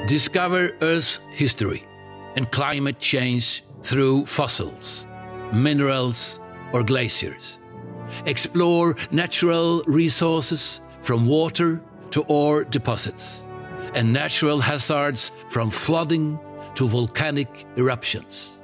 Discover Earth's history and climate change through fossils, minerals, or glaciers. Explore natural resources from water to ore deposits, and natural hazards from flooding to volcanic eruptions.